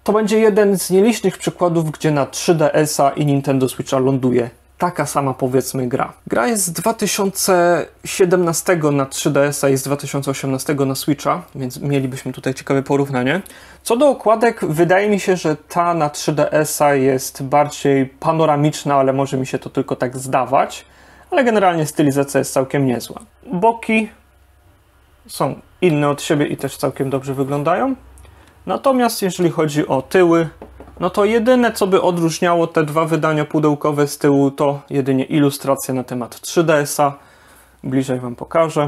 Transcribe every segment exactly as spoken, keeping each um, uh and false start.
To będzie jeden z nielicznych przykładów, gdzie na trzy D S a i Nintendo Switcha ląduje taka sama, powiedzmy, gra. Gra jest z dwa tysiące siedemnastego na trzy D S a i z dwa tysiące osiemnastego na Switcha, więc mielibyśmy tutaj ciekawe porównanie. Co do okładek, wydaje mi się, że ta na trzy D S a jest bardziej panoramiczna, ale może mi się to tylko tak zdawać. Ale generalnie stylizacja jest całkiem niezła. Boki są inne od siebie i też całkiem dobrze wyglądają. Natomiast jeżeli chodzi o tyły, no to jedyne, co by odróżniało te dwa wydania pudełkowe z tyłu, to jedynie ilustracja na temat trzy D S a. Bliżej wam pokażę.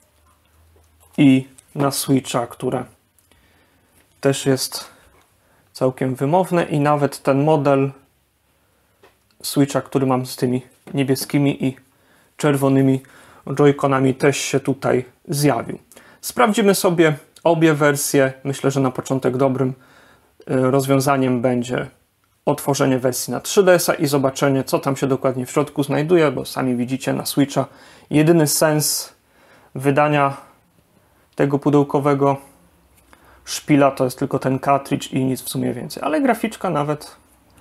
I na Switcha, które też jest całkiem wymowne i nawet ten model Switcha, który mam z tymi niebieskimi i czerwonymi joyconami, też się tutaj zjawił. Sprawdzimy sobie obie wersje. Myślę, że na początek dobrym rozwiązaniem będzie otworzenie wersji na trzy D S a i zobaczenie, co tam się dokładnie w środku znajduje, bo sami widzicie na Switcha jedyny sens wydania tego pudełkowego szpila to jest tylko ten cartridge i nic w sumie więcej, ale graficzka nawet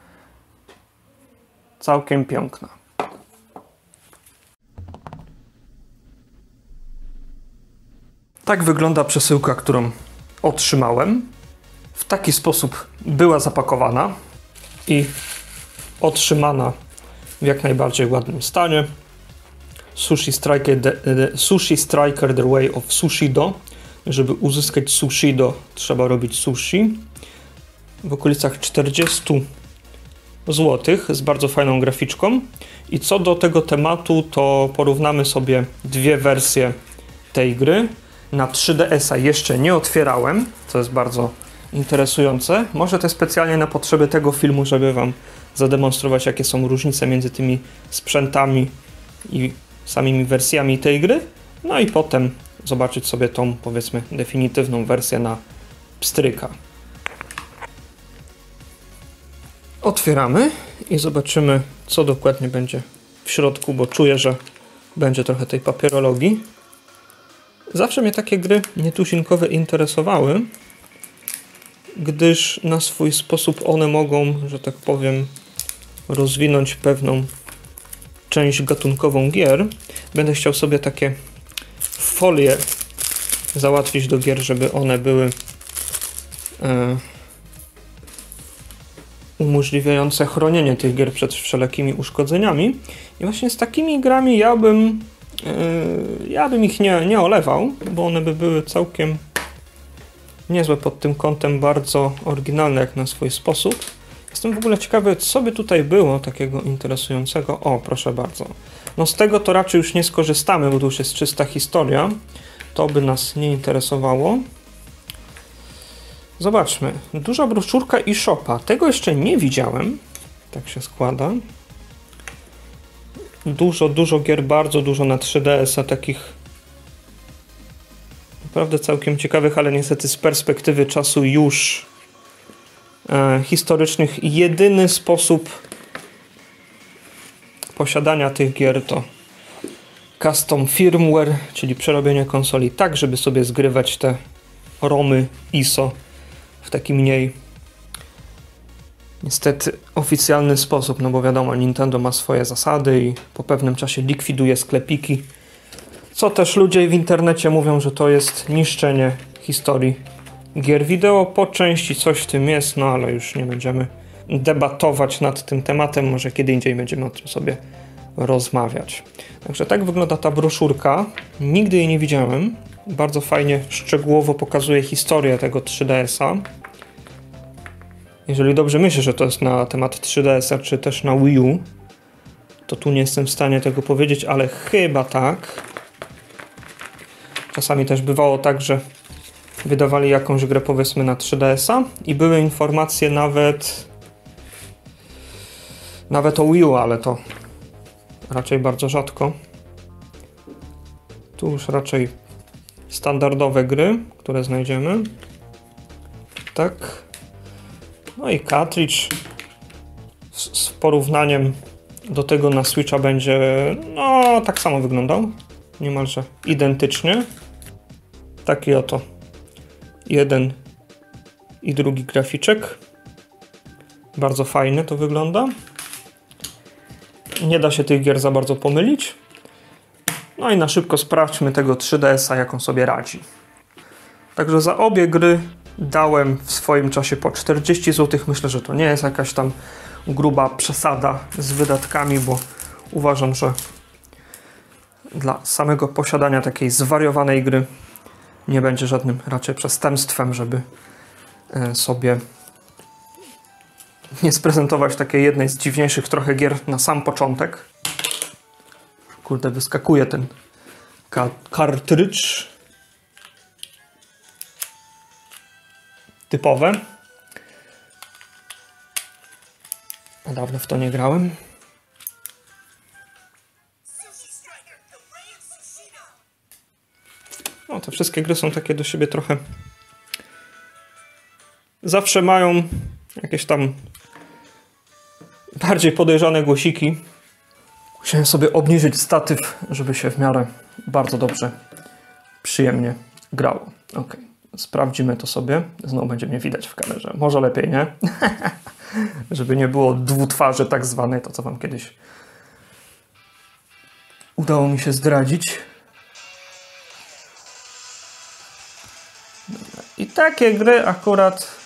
całkiem piękna. Tak wygląda przesyłka, którą otrzymałem. W taki sposób była zapakowana i otrzymana w jak najbardziej ładnym stanie. Sushi Striker The, the, Sushi Striker The Way of Sushido. Żeby uzyskać Sushido, trzeba robić sushi. W okolicach czterdzieści złotych z bardzo fajną graficzką. I co do tego tematu, to porównamy sobie dwie wersje tej gry. Na trzy D S a jeszcze nie otwierałem, co jest bardzo interesujące. Może to specjalnie na potrzeby tego filmu, żeby wam zademonstrować, jakie są różnice między tymi sprzętami i samymi wersjami tej gry. No i potem zobaczyć sobie tą, powiedzmy, definitywną wersję na pstryka. Otwieramy i zobaczymy, co dokładnie będzie w środku, bo czuję, że będzie trochę tej papierologii. Zawsze mnie takie gry nietuzinkowe interesowały, gdyż na swój sposób one mogą, że tak powiem, rozwinąć pewną część gatunkową gier. Będę chciał sobie takie folie załatwić do gier, żeby one były e, umożliwiające chronienie tych gier przed wszelakimi uszkodzeniami. I właśnie z takimi grami ja bym e, ja bym ich nie, nie olewał, bo one by były całkiem niezłe pod tym kątem, bardzo oryginalne jak na swój sposób. Jestem w ogóle ciekawy, co by tutaj było takiego interesującego. O, proszę bardzo. No z tego to raczej już nie skorzystamy, bo to już jest czysta historia. To by nas nie interesowało. Zobaczmy. Duża broszurka eShopa. Tego jeszcze nie widziałem. Tak się składa. Dużo, dużo gier, bardzo dużo na trzy D S a, takich naprawdę całkiem ciekawych, ale niestety z perspektywy czasu już e, historycznych. Jedyny sposób posiadania tych gier to custom firmware, czyli przerobienie konsoli tak, żeby sobie zgrywać te romy I S O w taki mniej niestety oficjalny sposób, no bo wiadomo, Nintendo ma swoje zasady i po pewnym czasie likwiduje sklepiki, co też ludzie w internecie mówią, że to jest niszczenie historii gier wideo. Po części coś w tym jest, no ale już nie będziemy debatować nad tym tematem, może kiedy indziej będziemy o tym sobie rozmawiać. Także tak wygląda ta broszurka. Nigdy jej nie widziałem. Bardzo fajnie, szczegółowo pokazuje historię tego trzy D S a. Jeżeli dobrze myślę, że to jest na temat trzy D S a, czy też na Wii U, to tu nie jestem w stanie tego powiedzieć, ale chyba tak. Czasami też bywało tak, że wydawali jakąś grę, powiedzmy, na trzy D S a i były informacje nawet nawet o Wii U, ale to raczej bardzo rzadko. Tu już raczej standardowe gry, które znajdziemy. Tak. No i cartridge z, z porównaniem do tego na Switcha będzie, no, tak samo wyglądał. Niemalże identycznie. Taki oto jeden i drugi graficzek. Bardzo fajnie to wygląda. Nie da się tych gier za bardzo pomylić. No i na szybko sprawdźmy tego trzy D S a, jak on sobie radzi. Także za obie gry dałem w swoim czasie po czterdzieści złotych. Myślę, że to nie jest jakaś tam gruba przesada z wydatkami, bo uważam, że dla samego posiadania takiej zwariowanej gry nie będzie żadnym raczej przestępstwem, żeby sobie nie sprezentować takiej jednej z dziwniejszych trochę gier na sam początek. Kurde, wyskakuje ten ka kartrydż. Typowe. Dawno w to nie grałem. No, te wszystkie gry są takie do siebie trochę... Zawsze mają jakieś tam bardziej podejrzane głosiki. Musiałem sobie obniżyć statyw, żeby się w miarę bardzo dobrze, przyjemnie grało. Ok, sprawdzimy to sobie. Znowu będzie mnie widać w kamerze. Może lepiej, nie? Żeby nie było dwutwarzy tak zwanej, to co wam kiedyś udało mi się zdradzić. I takie gry akurat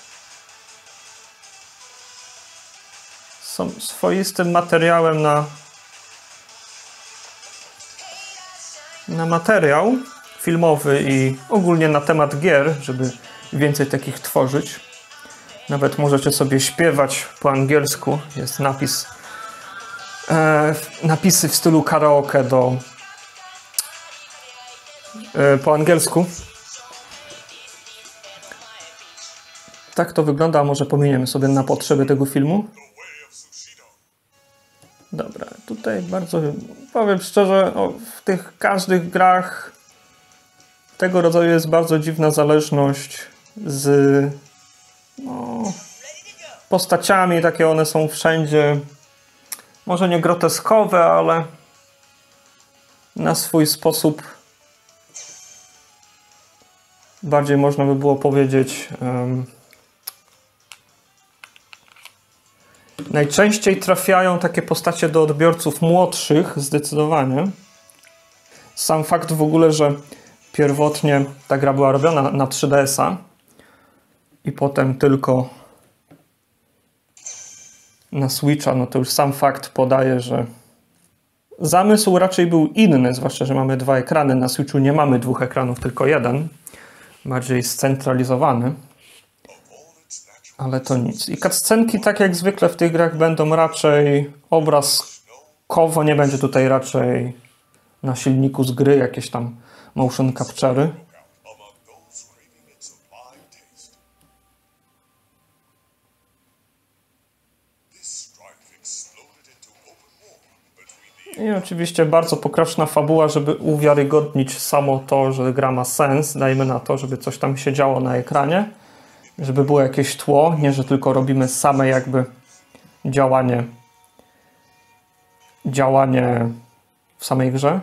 są swoistym materiałem na, na materiał filmowy i ogólnie na temat gier, żeby więcej takich tworzyć. Nawet możecie sobie śpiewać po angielsku. Jest napis, e, napisy w stylu karaoke do, e, po angielsku. Tak to wygląda, a może pominiemy sobie na potrzeby tego filmu. Dobra, tutaj bardzo, powiem szczerze, o, w tych każdych grach tego rodzaju jest bardzo dziwna zależność z no, postaciami, takie one są wszędzie, może nie groteskowe, ale na swój sposób bardziej można by było powiedzieć um, najczęściej trafiają takie postacie do odbiorców młodszych, zdecydowanie. Sam fakt w ogóle, że pierwotnie ta gra była robiona na trzy D S a i potem tylko na Switcha, no to już sam fakt podaje, że zamysł raczej był inny, zwłaszcza, że mamy dwa ekrany. Na Switchu nie mamy dwóch ekranów, tylko jeden. Bardziej scentralizowany. Ale to nic. I cutscenki, tak jak zwykle w tych grach, będą raczej obrazkowo, nie będzie tutaj raczej na silniku z gry jakieś tam motion capture'y. I oczywiście bardzo pokroczna fabuła, żeby uwiarygodnić samo to, że gra ma sens. Dajmy na to, żeby coś tam się działo na ekranie. Żeby było jakieś tło, nie że tylko robimy same jakby działanie działanie w samej grze.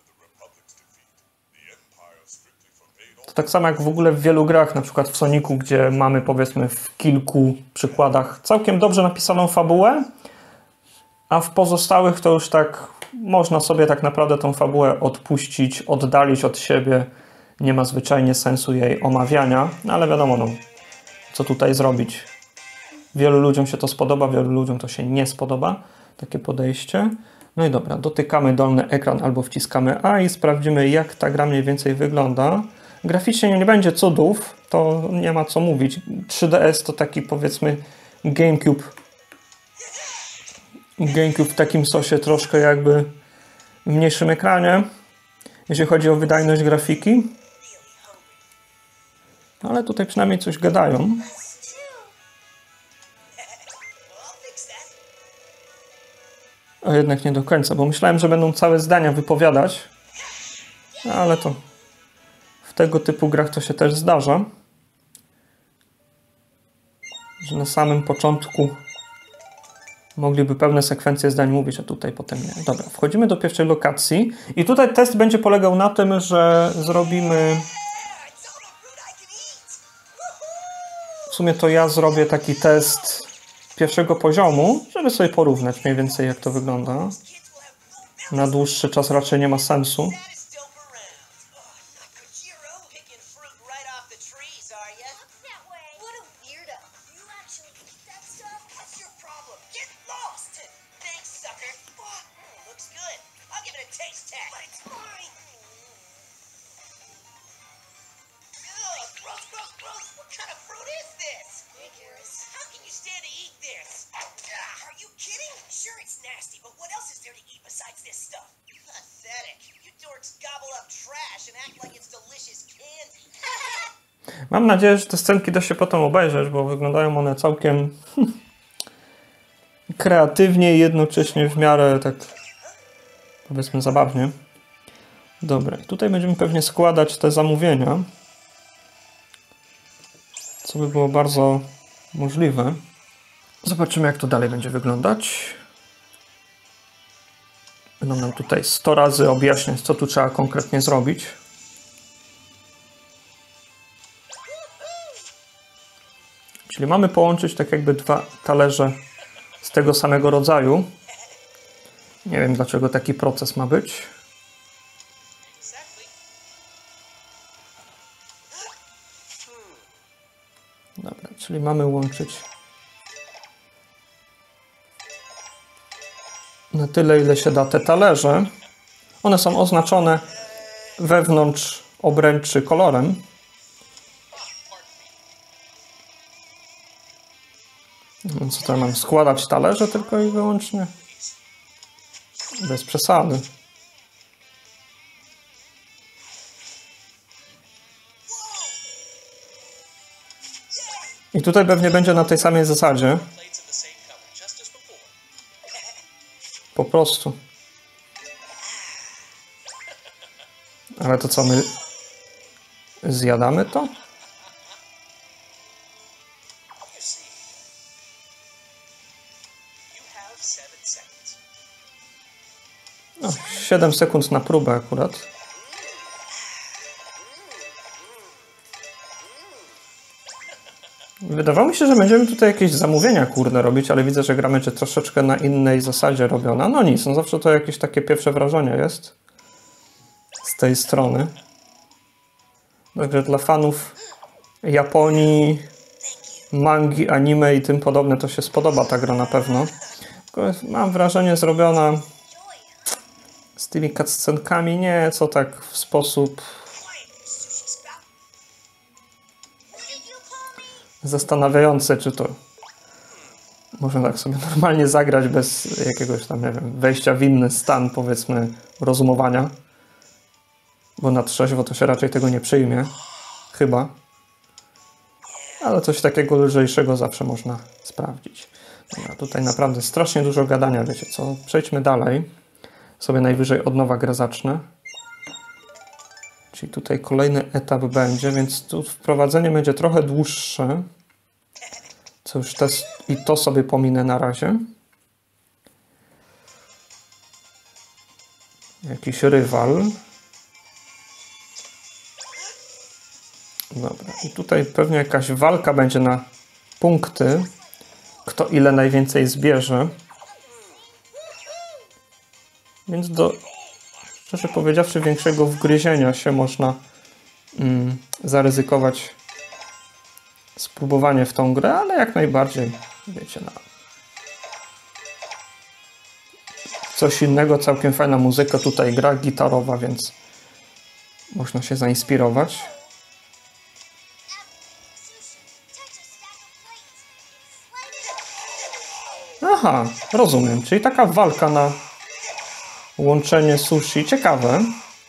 To tak samo jak w ogóle w wielu grach, na przykład w Sonicu, gdzie mamy powiedzmy w kilku przykładach całkiem dobrze napisaną fabułę, a w pozostałych to już tak można sobie tak naprawdę tą fabułę odpuścić, oddalić od siebie. Nie ma zwyczajnie sensu jej omawiania, no ale wiadomo, no, co tutaj zrobić. Wielu ludziom się to spodoba, wielu ludziom to się nie spodoba, takie podejście. No i dobra, dotykamy dolny ekran albo wciskamy A i sprawdzimy, jak ta gra mniej więcej wygląda. Graficznie nie będzie cudów, to nie ma co mówić. trzy D S to taki powiedzmy GameCube. GameCube w takim sosie troszkę jakby w mniejszym ekranie, jeśli chodzi o wydajność grafiki. Ale tutaj przynajmniej coś gadają. A jednak nie do końca, bo myślałem, że będą całe zdania wypowiadać. Ale to w tego typu grach to się też zdarza. Że na samym początku mogliby pełne sekwencje zdań mówić, a tutaj potem nie. Dobra, wchodzimy do pierwszej lokacji i tutaj test będzie polegał na tym, że zrobimy... W sumie to ja zrobię taki test pierwszego poziomu, żeby sobie porównać mniej więcej, jak to wygląda. Na dłuższy czas raczej nie ma sensu. Mam nadzieję, że te scenki da się potem obejrzeć, bo wyglądają one całkiem kreatywnie i jednocześnie w miarę tak, powiedzmy, zabawnie. Dobra, tutaj będziemy pewnie składać te zamówienia, co by było bardzo możliwe. Zobaczymy, jak to dalej będzie wyglądać. Będą nam tutaj sto razy objaśniać, co tu trzeba konkretnie zrobić. Czyli mamy połączyć tak jakby dwa talerze z tego samego rodzaju. Nie wiem, dlaczego taki proces ma być. Dobra, czyli mamy łączyć na tyle, ile się da te talerze. One są oznaczone wewnątrz obręczy kolorem. No co to mam składać talerze tylko i wyłącznie? Bez przesady. I tutaj pewnie będzie na tej samej zasadzie. Po prostu. Ale to co, my zjadamy to? No, siedem sekund na próbę akurat. Wydawało mi się, że będziemy tutaj jakieś zamówienia, kurde, robić, ale widzę, że gra będzie troszeczkę na innej zasadzie robiona. No nic, no zawsze to jakieś takie pierwsze wrażenie jest z tej strony. Także dla fanów Japonii, mangi, anime i tym podobne to się spodoba ta gra na pewno. Tylko mam wrażenie zrobiona z tymi cutscenkami nieco tak w sposób zastanawiający, czy to można tak sobie normalnie zagrać bez jakiegoś tam, nie wiem, wejścia w inny stan, powiedzmy, rozumowania. Bo na trzeźwo to się raczej tego nie przyjmie. Chyba. Ale coś takiego lżejszego zawsze można sprawdzić. Dobra, tutaj naprawdę strasznie dużo gadania, wiecie co? Przejdźmy dalej. Sobie najwyżej od nowa grę zacznę. Czyli tutaj kolejny etap będzie, więc tu wprowadzenie będzie trochę dłuższe. Co już też i to sobie pominę na razie. Jakiś rywal. Dobra, i tutaj pewnie jakaś walka będzie na punkty. Kto ile najwięcej zbierze. Więc do, szczerze powiedziawszy, większego wgryzienia się można mm, zaryzykować spróbowanie w tą grę, ale jak najbardziej, wiecie, na coś innego, całkiem fajna muzyka tutaj gra gitarowa, więc można się zainspirować. Aha, rozumiem, czyli taka walka na łączenie sushi. Ciekawe.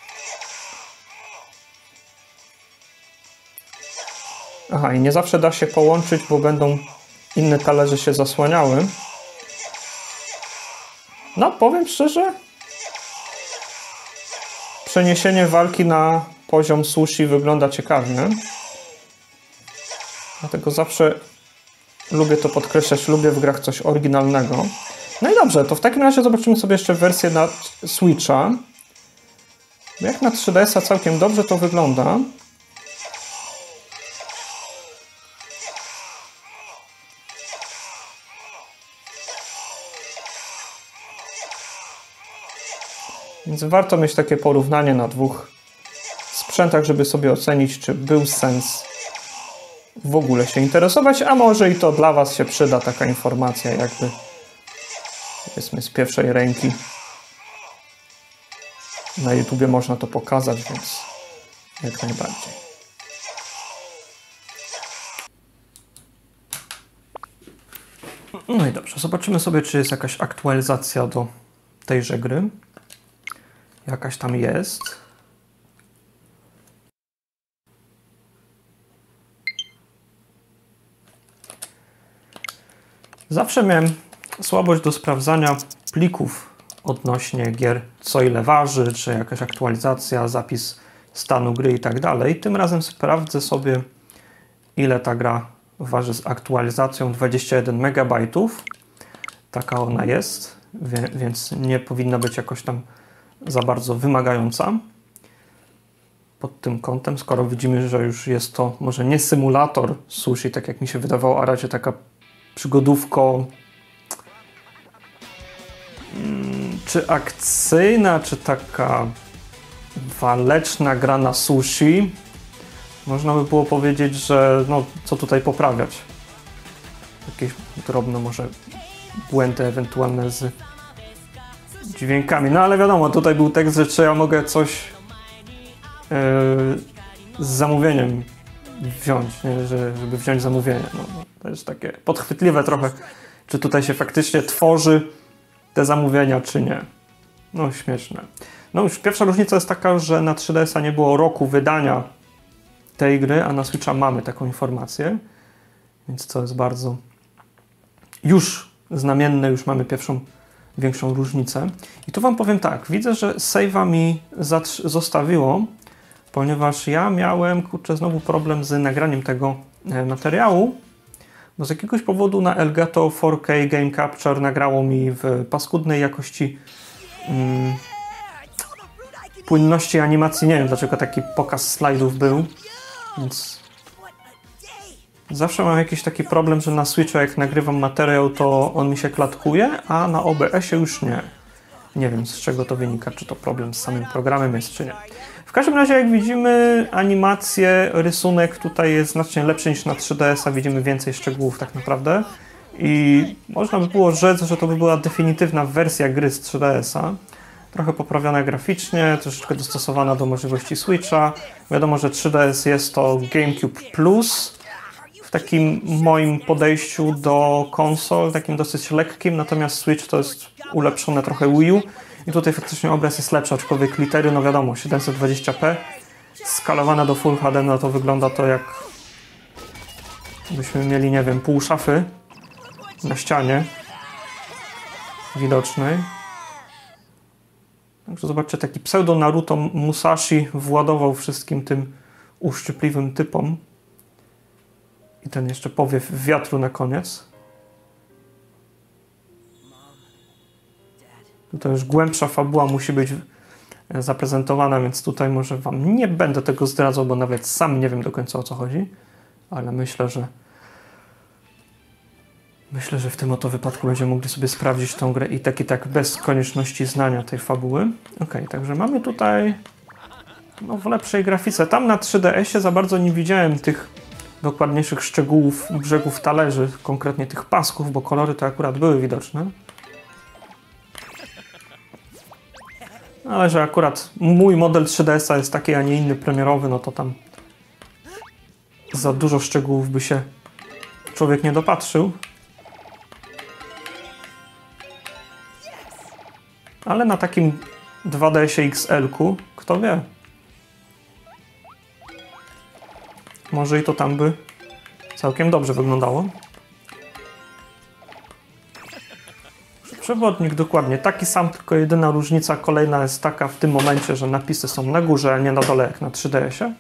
Aha, i nie zawsze da się połączyć, bo będą inne talerze się zasłaniały. No, powiem szczerze, przeniesienie walki na poziom sushi wygląda ciekawie. Dlatego zawsze lubię to podkreślać, lubię w grach coś oryginalnego. No i dobrze, to w takim razie zobaczymy sobie jeszcze wersję na Switcha. Jak na trzy D S a całkiem dobrze to wygląda. Więc warto mieć takie porównanie na dwóch sprzętach, żeby sobie ocenić, czy był sens w ogóle się interesować, a może i to dla was się przyda taka informacja, jakby powiedzmy z pierwszej ręki. Na YouTubie można to pokazać, więc jak najbardziej. No i dobrze, zobaczymy sobie, czy jest jakaś aktualizacja do tejże gry. Jakaś tam jest. Zawsze miałem słabość do sprawdzania plików odnośnie gier, co ile waży, czy jakaś aktualizacja, zapis stanu gry i tak dalej. Tym razem sprawdzę sobie, ile ta gra waży z aktualizacją dwadzieścia jeden megabajtów. Taka ona jest, więc nie powinna być jakoś tam za bardzo wymagająca pod tym kątem, skoro widzimy, że już jest to może nie symulator sushi, tak jak mi się wydawało, a raczej taka przygodówko czy akcyjna, czy taka waleczna gra na sushi. Można by było powiedzieć, że no, co tutaj poprawiać. Jakieś drobne może błędy ewentualne z dźwiękami. No ale wiadomo, tutaj był tekst, że czy ja mogę coś yy, z zamówieniem wziąć, nie? Że, żeby wziąć zamówienie. No, to jest takie podchwytliwe trochę, czy tutaj się faktycznie tworzy te zamówienia, czy nie. No śmieszne. No już pierwsza różnica jest taka, że na trzy D S a nie było roku wydania tej gry, a na Switcha mamy taką informację, więc to jest bardzo już znamienne, już mamy pierwszą większą różnicę. I tu wam powiem tak, widzę, że save'a mi zostawiło, ponieważ ja miałem, kurczę, znowu problem z nagraniem tego materiału, bo z jakiegoś powodu na Elgato cztery K Game Capture nagrało mi w paskudnej jakości mm, płynności animacji. Nie wiem, dlaczego taki pokaz slajdów był, więc zawsze mam jakiś taki problem, że na Switchu jak nagrywam materiał, to on mi się klatkuje, a na O B S ie już nie. Nie wiem, z czego to wynika, czy to problem z samym programem jest, czy nie. W każdym razie, jak widzimy, animacje, rysunek tutaj jest znacznie lepszy niż na trzy D S a. Widzimy więcej szczegółów tak naprawdę. I można by było rzec, że to by była definitywna wersja gry z trzy D S a. Trochę poprawiona graficznie, troszeczkę dostosowana do możliwości Switcha. Wiadomo, że trzy D S jest to GameCube Plus. W takim moim podejściu do konsol, takim dosyć lekkim, natomiast Switch to jest ulepszone trochę Wii U. I tutaj faktycznie obraz jest lepszy, aczkolwiek litery, no wiadomo, siedemset dwadzieścia p, skalowane do Full H D, no to wygląda to jak byśmy mieli, nie wiem, pół szafy na ścianie widocznej. Także zobaczcie, taki pseudo Naruto Musashi władował wszystkim tym uszczypliwym typom. I ten jeszcze powiew wiatru na koniec. Tutaj już głębsza fabuła musi być zaprezentowana, więc tutaj może wam nie będę tego zdradzał, bo nawet sam nie wiem do końca, o co chodzi. Ale myślę, że myślę, że w tym oto wypadku będziemy mogli sobie sprawdzić tą grę i tak i tak bez konieczności znania tej fabuły. Ok, także mamy tutaj no, w lepszej grafice. Tam na trzy D S ie za bardzo nie widziałem tych dokładniejszych szczegółów brzegów talerzy, konkretnie tych pasków, bo kolory to akurat były widoczne. Ale że akurat mój model trzy D S a jest taki, a nie inny premierowy, no to tam za dużo szczegółów by się człowiek nie dopatrzył. Ale na takim dwa D S ie X L ku, kto wie? Może i to tam by całkiem dobrze wyglądało. Przewodnik dokładnie taki sam, tylko jedyna różnica kolejna jest taka w tym momencie, że napisy są na górze, a nie na dole jak na trzy D S ie.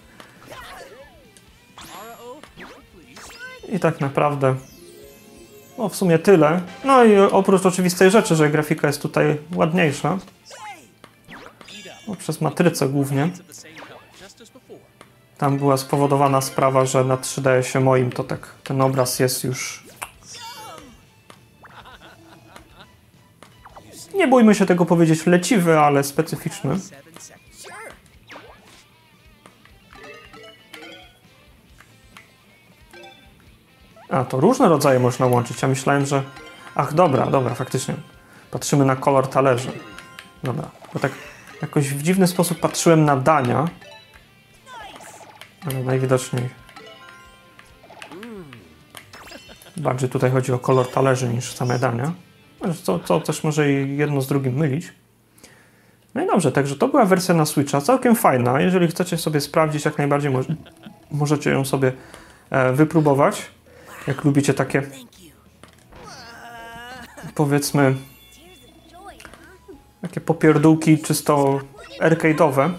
I tak naprawdę no w sumie tyle. No i oprócz oczywistej rzeczy, że grafika jest tutaj ładniejsza. No, przez matrycę głównie. Tam była spowodowana sprawa, że na trzy D S ie moim to tak ten obraz jest już nie bójmy się tego powiedzieć, leciwy, ale specyficzny. A, to różne rodzaje można łączyć. Ja myślałem, że... Ach, dobra, dobra, faktycznie. Patrzymy na kolor talerzy. Dobra, bo tak jakoś w dziwny sposób patrzyłem na dania. Ale najwidoczniej... Bardziej tutaj chodzi o kolor talerzy niż same dania. Co, co też może jedno z drugim mylić. No i dobrze, także to była wersja na Switcha. Całkiem fajna. Jeżeli chcecie sobie sprawdzić, jak najbardziej mo możecie ją sobie e, wypróbować. Jak lubicie takie, powiedzmy, takie popierdółki czysto arcade'owe.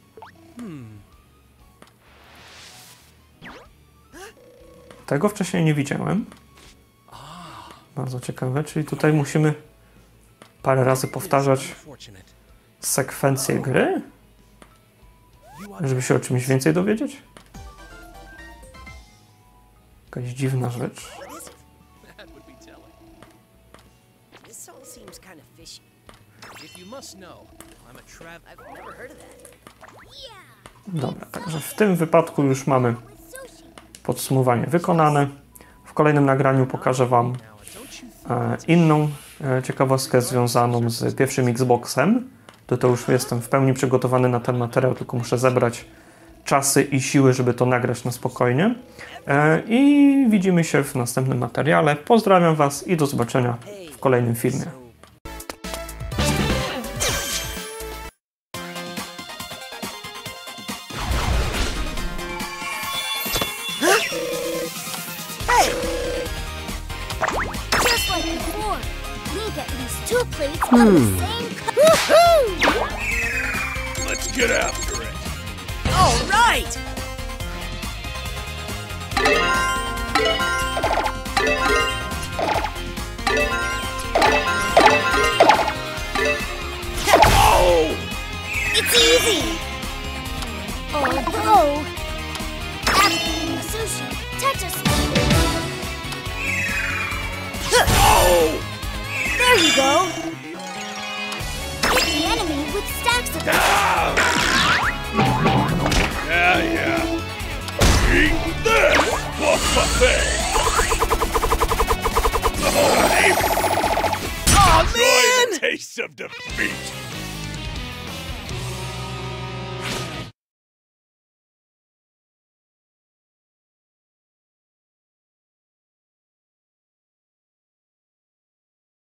Tego wcześniej nie widziałem. Bardzo ciekawe, czyli tutaj musimy parę razy powtarzać sekwencję gry, żeby się o czymś więcej dowiedzieć. Jakaś dziwna rzecz. Dobra, także w tym wypadku już mamy podsumowanie wykonane. W kolejnym nagraniu pokażę Wam e, inną e, ciekawostkę związaną z pierwszym Xboxem. To, to już jestem w pełni przygotowany na ten materiał, tylko muszę zebrać czasy i siły, żeby to nagrać na spokojnie. E, I widzimy się w następnym materiale. Pozdrawiam Was i do zobaczenia w kolejnym filmie. Hmm. Let's get after it. All right. Oh! It's easy. Although, after eating sushi, touch us. Oh! There you go. Hit the enemy with stacks of them. Yeah, yeah. Eat this! Oh, man! Taste of defeat.